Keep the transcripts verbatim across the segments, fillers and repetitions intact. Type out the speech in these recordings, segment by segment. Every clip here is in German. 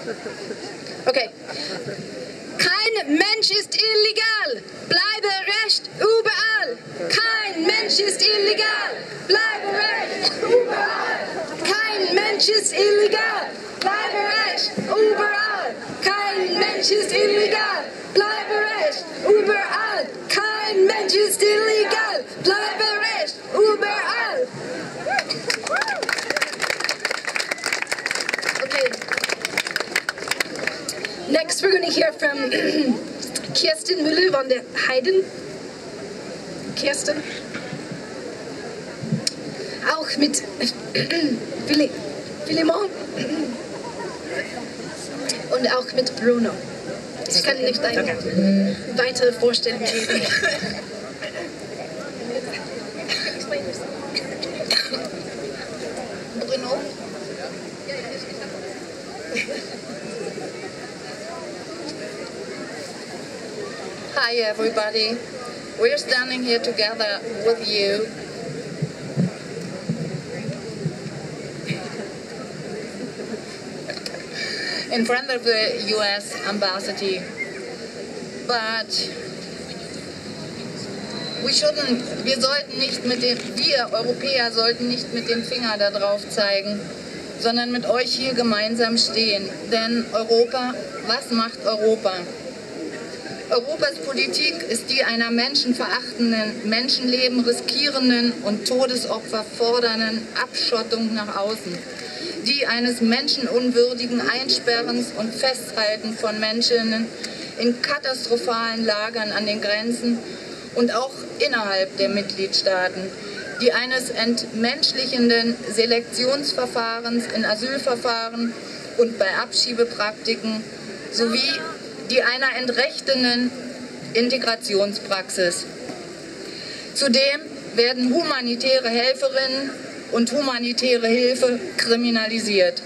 Okay. Kein Mensch ist illegal. Bleibe Recht überall. Kein Mensch ist illegal. Bleibe Recht überall. Kein Mensch ist illegal. Bleibe Recht überall. Kein Mensch ist illegal. Bleibe Recht überall. Kein Mensch ist illegal. Bleibe Recht überall. Okay. Next, we're going to hear from Kirsten Müller van der Heiden. Kirsten. Auch mit Philemon. Und auch mit Bruno. Ich kann nicht eine okay. weitere Vorstellung geben. Bruno. Hi everybody, we're standing here together with you in front of the U S embassy, but we shouldn't, wir sollten nicht mit dem, wir Europäer sollten nicht mit dem Finger da drauf zeigen, sondern mit euch hier gemeinsam stehen, denn Europa, was macht Europa? Europas Politik ist die einer menschenverachtenden, Menschenleben riskierenden und Todesopfer fordernden Abschottung nach außen, die eines menschenunwürdigen Einsperrens und Festhalten von Menschen in katastrophalen Lagern an den Grenzen und auch innerhalb der Mitgliedstaaten, die eines entmenschlichenden Selektionsverfahrens in Asylverfahren und bei Abschiebepraktiken sowie die einer entrechtenden Integrationspraxis. Zudem werden humanitäre Helferinnen und humanitäre Hilfe kriminalisiert.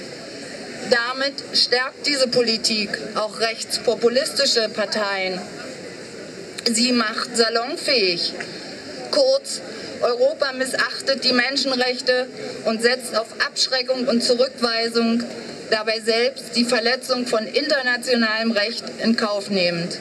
Damit stärkt diese Politik auch rechtspopulistische Parteien. Sie macht salonfähig. Kurz, Europa missachtet die Menschenrechte und setzt auf Abschreckung und Zurückweisung, dabei selbst die Verletzung von internationalem Recht in Kauf nehmend.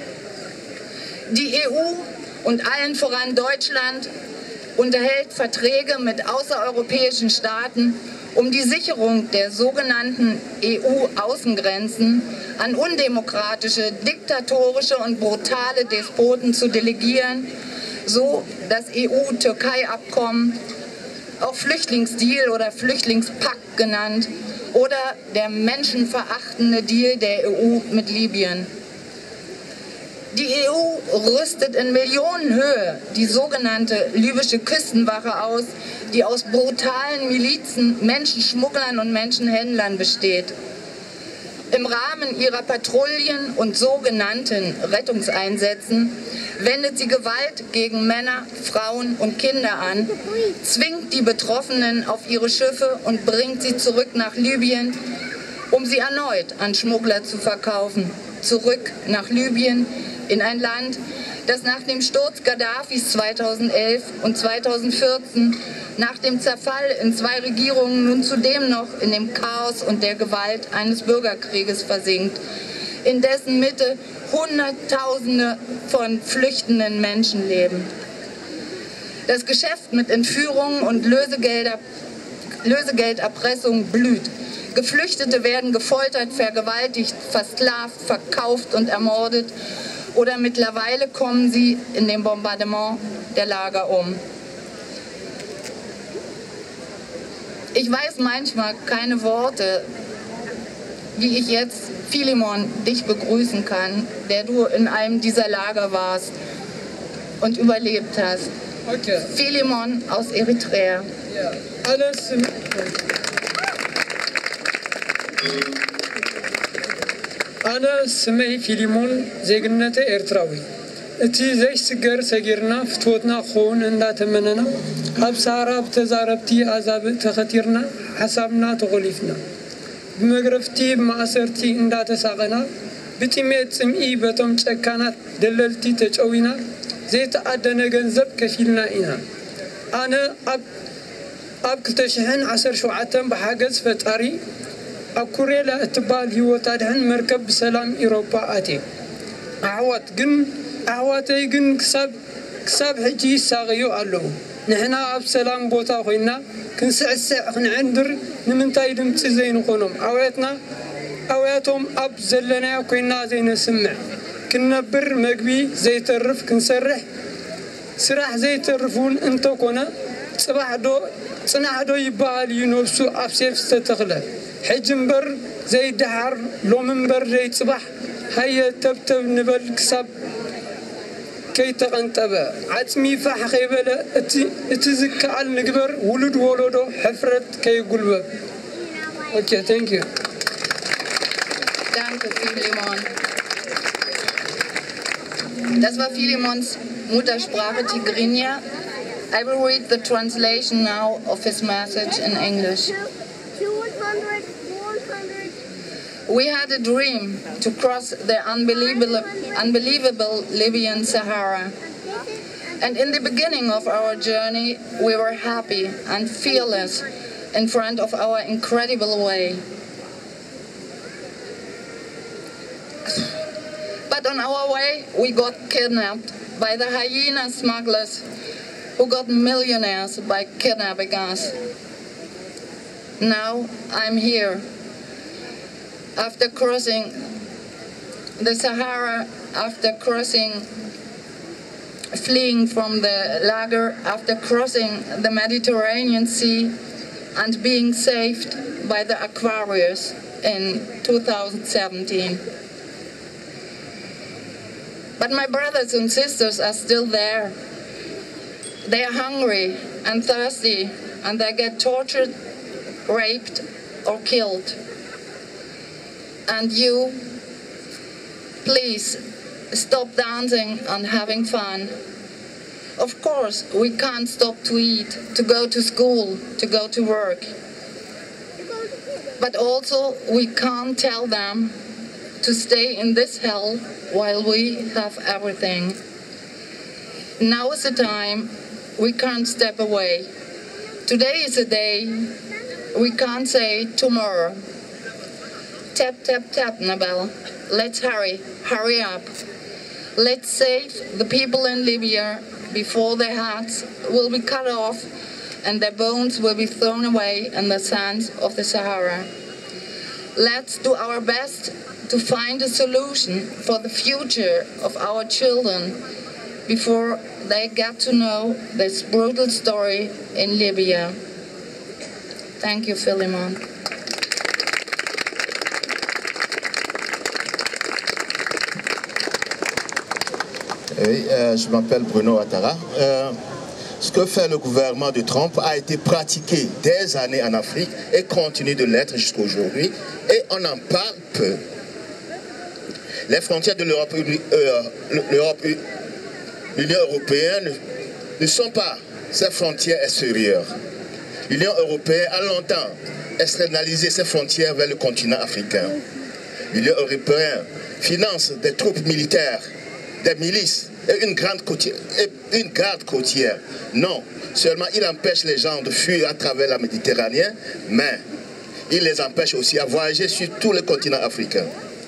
Die E U und allen voran Deutschland unterhält Verträge mit außereuropäischen Staaten, um die Sicherung der sogenannten E U-Außengrenzen an undemokratische, diktatorische und brutale Despoten zu delegieren, so das E U-Türkei-Abkommen, auch Flüchtlingsdeal oder Flüchtlingspakt genannt, oder der menschenverachtende Deal der E U mit Libyen. Die E U rüstet in Millionenhöhe die sogenannte libysche Küstenwache aus, die aus brutalen Milizen, Menschenschmugglern und Menschenhändlern besteht. Im Rahmen ihrer Patrouillen und sogenannten Rettungseinsätzen wendet sie Gewalt gegen Männer, Frauen und Kinder an, zwingt die Betroffenen auf ihre Schiffe und bringt sie zurück nach Libyen, um sie erneut an Schmuggler zu verkaufen. Zurück nach Libyen, in ein Land, das nach dem Sturz Gaddafis zweitausendelf und zweitausendvierzehn, nach dem Zerfall in zwei Regierungen nun zudem noch in dem Chaos und der Gewalt eines Bürgerkrieges versinkt, in dessen Mitte Hunderttausende von flüchtenden Menschen leben. Das Geschäft mit Entführungen und Lösegelder, Lösegelderpressung blüht. Geflüchtete werden gefoltert, vergewaltigt, versklavt, verkauft und ermordet. Oder mittlerweile kommen sie in dem Bombardement der Lager um. Ich weiß manchmal keine Worte, wie ich jetzt, Philemon, dich begrüßen kann, der du in einem dieser Lager warst und überlebt hast. Okay. Philemon aus Eritrea. Ja. Alles im أنا سمي فيليمون زيجنة إرتراوي. أتي زي سجر سجرنا فتوتنا خون إن لا تمننا. هب سارب تزاربتي عذاب تختيرنا حسابنا تغلفنا. بمغرفتي بمعصرتي إن لا تساقنا. بتيميت سمئي بتم تكانت دللتي تجوينا. زي تعدنا جنزب كفيلنا إنا. أنا أب أب كتشحن عشر شوعتم بحاجز فتاري. أكوريلا اتبال هيوتا دهن مركب بسلام إيروبا أتي أعوات جن أعواتي جن كسب كسب حجي ساغيو ألو نحنا أب سلام بوتا خوينا كنسعسع كنعندر نمنتاي دمت زين قونم أوياتنا أوياتهم أب زلنا كوينا زين سمع كنا بر مقبي زي ترف كنسرح سراح زي ترفون انتو كونا صباح دو صنع دو يبال ينوبسو أبسيف ستتغلى حجمبر زي دحر لو منبر زي صباح هيا تبتب نبل كسب كي تغنتبه عتمي فح خيبله اتزكى على نقبر ولد ولدو حفرت كي قلبه. اوكي ثانك يو. Danke, Philemon. Das war Philemons Muttersprache Tigrinya. I will read the translation now of his message in English. We had a dream to cross the unbelievable, unbelievable Libyan Sahara. And in the beginning of our journey, we were happy and fearless in front of our incredible way. But on our way, we got kidnapped by the hyena smugglers who got millionaires by kidnapping us. Now I'm here. After crossing the Sahara, after crossing, fleeing from the lager, after crossing the Mediterranean Sea and being saved by the Aquarius in two thousand seventeen. But my brothers and sisters are still there. They are hungry and thirsty, and they get tortured, raped, or killed. And you, please stop dancing and having fun. Of course, we can't stop to eat, to go to school, to go to work. But also, we can't tell them to stay in this hell while we have everything. Now is the time we can't step away. Today is the day we can't say tomorrow. Tap, tap, tap, Nabel. Let's hurry, hurry up. Let's save the people in Libya before their hearts will be cut off and their bones will be thrown away in the sands of the Sahara. Let's do our best to find a solution for the future of our children before they get to know this brutal story in Libya. Thank you, Philemon. Oui, euh, je m'appelle Bruno Ouattara. Euh, ce que fait le gouvernement de Trump a été pratiqué des années en Afrique et continue de l'être jusqu'à aujourd'hui. Et on en parle peu. Les frontières de l'Europe, euh, l'Union européenne ne sont pas ses frontières extérieures. L'Union européenne a longtemps externalisé ses frontières vers le continent africain. L'Union européenne finance des troupes militaires, des milices et une, grande côtière, et une garde côtière. Non, seulement il empêche les gens de fuir à travers la Méditerranée, mais il les empêche aussi à voyager sur tout le continent africain.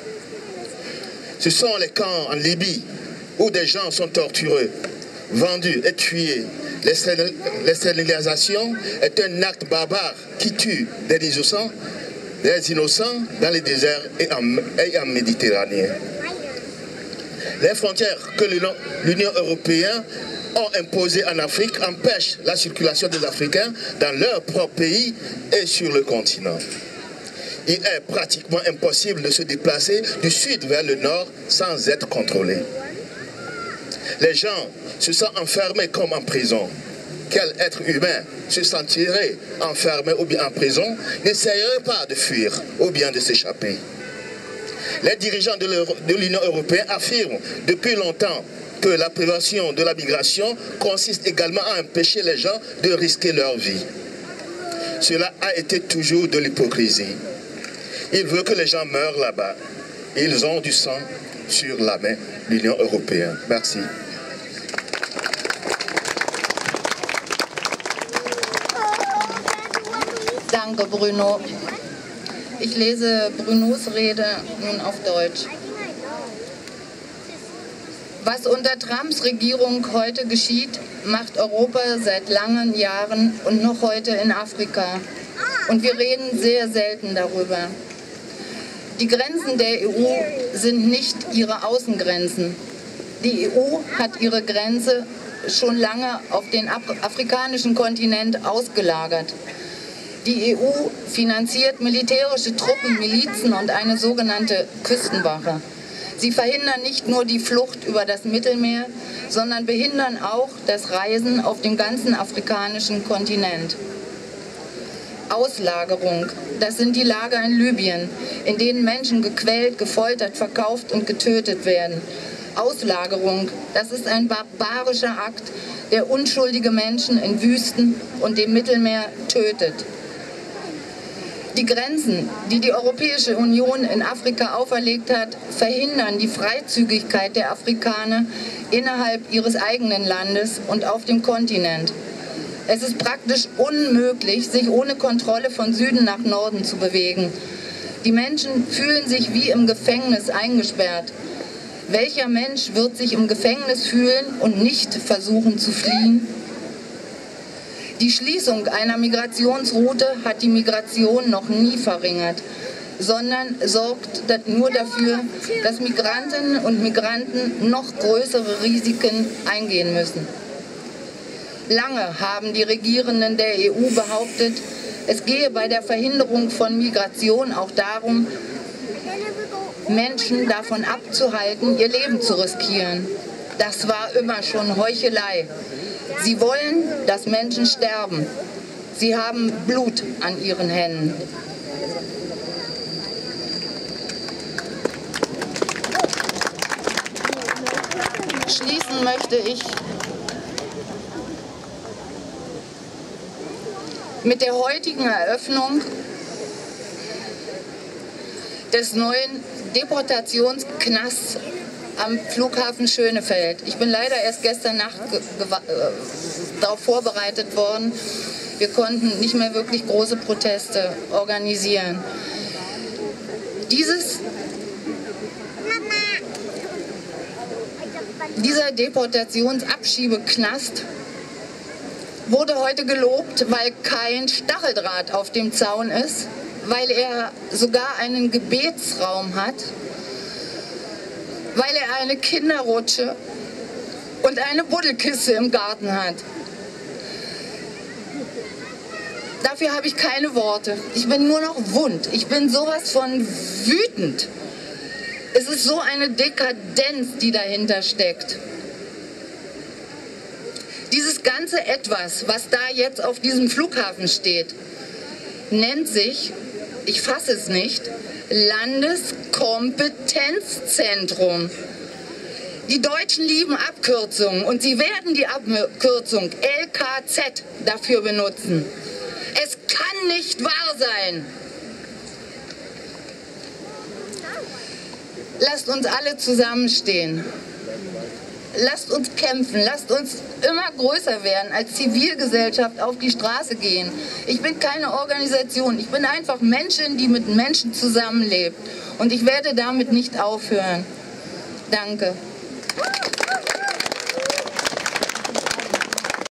Ce sont les camps en Libye où des gens sont torturés, vendus et tués. L'externalisation est un acte barbare qui tue des innocents, des innocents dans les déserts et en, et en Méditerranée. Les frontières que l'Union européenne a imposées en Afrique empêchent la circulation des Africains dans leur propre pays et sur le continent. Il est pratiquement impossible de se déplacer du sud vers le nord sans être contrôlé. Les gens se sentent enfermés comme en prison. Quel être humain se sentirait enfermé ou bien en prison n'essayerait pas de fuir ou bien de s'échapper. Les dirigeants de l'Union européenne affirment depuis longtemps que la prévention de la migration consiste également à empêcher les gens de risquer leur vie. Cela a été toujours de l'hypocrisie. Ils veulent que les gens meurent là-bas. Ils ont du sang sur la main, l'Union européenne. Merci. Danke, Bruno. Ich lese Brunos Rede nun auf Deutsch. Was unter Trumps Regierung heute geschieht, macht Europa seit langen Jahren und noch heute in Afrika. Und wir reden sehr selten darüber. Die Grenzen der E U sind nicht ihre Außengrenzen. Die E U hat ihre Grenze schon lange auf den afrikanischen Kontinent ausgelagert. Die E U finanziert militärische Truppen, Milizen und eine sogenannte Küstenwache. Sie verhindern nicht nur die Flucht über das Mittelmeer, sondern behindern auch das Reisen auf dem ganzen afrikanischen Kontinent. Auslagerung, das sind die Lager in Libyen, in denen Menschen gequält, gefoltert, verkauft und getötet werden. Auslagerung, das ist ein barbarischer Akt, der unschuldige Menschen in Wüsten und dem Mittelmeer tötet. Die Grenzen, die die Europäische Union in Afrika auferlegt hat, verhindern die Freizügigkeit der Afrikaner innerhalb ihres eigenen Landes und auf dem Kontinent. Es ist praktisch unmöglich, sich ohne Kontrolle von Süden nach Norden zu bewegen. Die Menschen fühlen sich wie im Gefängnis eingesperrt. Welcher Mensch wird sich im Gefängnis fühlen und nicht versuchen zu fliehen? Die Schließung einer Migrationsroute hat die Migration noch nie verringert, sondern sorgt nur dafür, dass Migrantinnen und Migranten noch größere Risiken eingehen müssen. Lange haben die Regierenden der E U behauptet, es gehe bei der Verhinderung von Migration auch darum, Menschen davon abzuhalten, ihr Leben zu riskieren. Das war immer schon Heuchelei. Sie wollen, dass Menschen sterben. Sie haben Blut an ihren Händen. Schließen möchte ich mit der heutigen Eröffnung des neuen Deportationsknasts am Flughafen Schönefeld. Ich bin leider erst gestern Nacht äh, darauf vorbereitet worden. Wir konnten nicht mehr wirklich große Proteste organisieren. Dieses, dieser Deportationsabschiebeknast wurde heute gelobt, weil kein Stacheldraht auf dem Zaun ist, weil er sogar einen Gebetsraum hat, weil er eine Kinderrutsche und eine Buddelkiste im Garten hat. Dafür habe ich keine Worte. Ich bin nur noch wund. Ich bin sowas von wütend. Es ist so eine Dekadenz, die dahinter steckt. Dieses ganze Etwas, was da jetzt auf diesem Flughafen steht, nennt sich, ich fasse es nicht, Landeskompetenzzentrum. Die Deutschen lieben Abkürzungen und sie werden die Abkürzung L K Z dafür benutzen. Es kann nicht wahr sein. Lasst uns alle zusammenstehen. Lasst uns kämpfen, lasst uns immer größer werden, als Zivilgesellschaft auf die Straße gehen. Ich bin keine Organisation, ich bin einfach Menschen, die mit Menschen zusammenlebt. Und ich werde damit nicht aufhören. Danke.